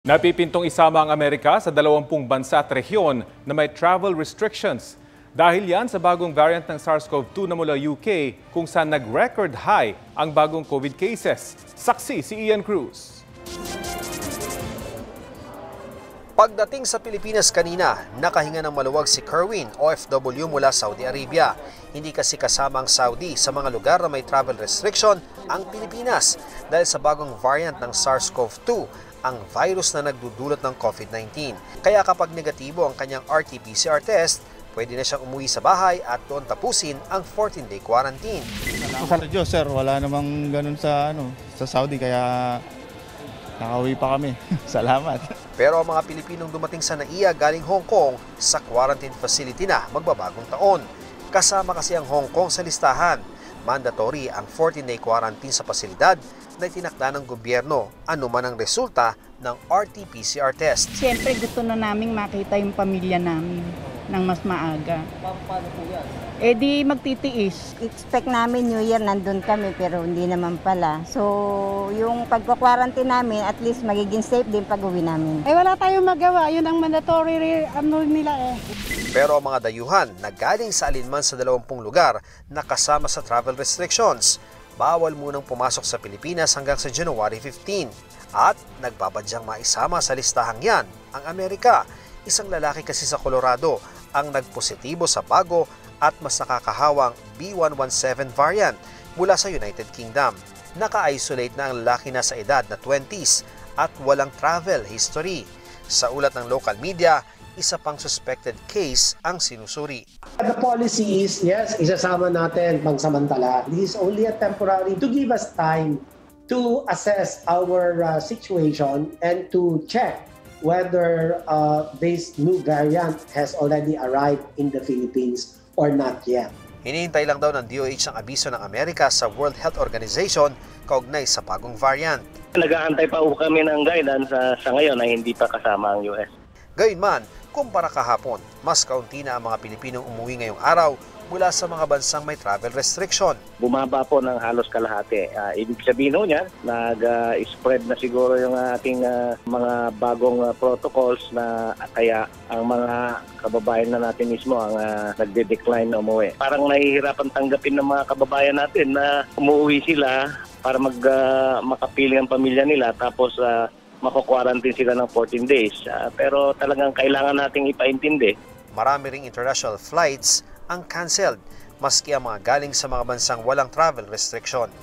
Napipintong isama ang Amerika sa 20 bansa at rehiyon na may travel restrictions. Dahil yan sa bagong variant ng SARS-CoV-2 na mula UK kung saan nag-record high ang bagong COVID cases. Saksi si Ian Cruz. Pagdating sa Pilipinas kanina, nakahinga ng maluwag si Kerwin, OFW mula Saudi Arabia. Hindi kasi kasama ang Saudi sa mga lugar na may travel restriction ang Pilipinas dahil sa bagong variant ng SARS-CoV-2, ang virus na nagdudulot ng COVID-19. Kaya kapag negatibo ang kanyang RT-PCR test, pwede na siyang umuwi sa bahay at doon tapusin ang 14-day quarantine. Salamat sa Diyos, sir. Wala namang ganun sa Saudi, kaya nakauwi pa kami. Salamat. Pero ang mga Pilipinong dumating sa NAIA galing Hong Kong sa quarantine facility na magbabagong taon. Kasama kasi ang Hong Kong sa listahan. Mandatory ang 14-day quarantine sa pasilidad na itinakda ng gobyerno anuman ang resulta ng RT-PCR test. Siyempre gusto na naming makita yung pamilya namin ng mas maaga. Paano po yan? Eh di magtitiis. Expect namin New Year nandun kami pero hindi naman pala. So yung pagkakwarantine namin at least magiging safe din pag-uwi namin. Eh wala tayong magawa, yun ang mandatory nila eh. Pero ang mga dayuhan na galing sa alinman sa 20 lugar na kasama sa travel restrictions, bawal munang pumasok sa Pilipinas hanggang sa January 15. At nagbabadyang maisama sa listahang yan ang Amerika. Isang lalaki kasi sa Colorado ang nagpositibo sa bago at mas nakakahawang B117 variant mula sa United Kingdom. Naka-isolate na ang lalaki na sa edad na 20s at walang travel history. Sa ulat ng local media, isa pang suspected case ang sinusuri. The policy is, yes, isasama natin pangsamantala. This is only a temporary to give us time to assess our situation and to check whether this new variant has already arrived in the Philippines or not yet. Hinihintay lang daw ng DOH ang abiso ng Amerika sa World Health Organization kaugnay sa bagong variant. Nag-aantay pa kami ng guidance sa ngayon na hindi pa kasama ang US. Gayunman, kumpara kahapon, mas kaunti na ang mga Pilipinong umuwi ngayong araw mula sa mga bansang may travel restriction. Bumaba po ng halos kalahati. Ibig sabihin niya, nag-spread na siguro yung ating mga bagong protocols na kaya ang mga kababayan na natin mismo ang nagde-decline na umuwi. Parang nahihirapan tanggapin ng mga kababayan natin na umuwi sila para makapiling ang pamilya nila tapos mako-quarantine sila ng 14 days. Pero talagang kailangan nating ipaintindi. Marami ring international flights ang cancelled, maski ang mga galing sa mga bansang walang travel restriction.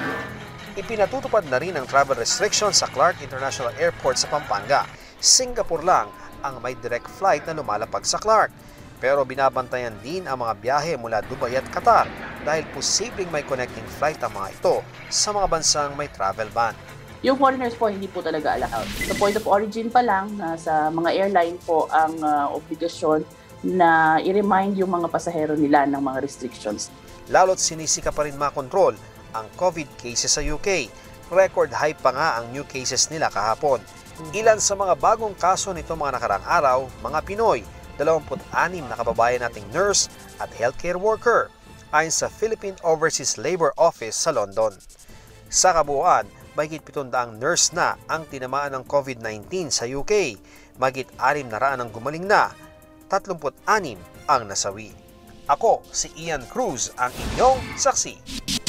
Ipinatutupad na rin ang travel restriction sa Clark International Airport sa Pampanga. Singapore lang ang may direct flight na lumalapag sa Clark. Pero binabantayan din ang mga biyahe mula Dubai at Qatar dahil posibleng may connecting flight ang mga ito sa mga bansang may travel ban. Yung foreigners po, hindi po talaga allowed. Sa point of origin pa lang, sa mga airline po ang obligasyon na i-remind yung mga pasahero nila ng mga restrictions. Lalo't sinisika pa rin makontrol ang COVID cases sa UK. Record high pa nga ang new cases nila kahapon. Ilan sa mga bagong kaso nito mga nakarang araw, mga Pinoy, 26 na kababayan nating nurse at healthcare worker, ayon sa Philippine Overseas Labor Office sa London. Sa kabuuan, mahigit 700 nurse na ang tinamaan ng COVID-19 sa UK. Mahigit 600 ang gumaling na, 36 ang nasawi. Ako si Ian Cruz, ang inyong saksi.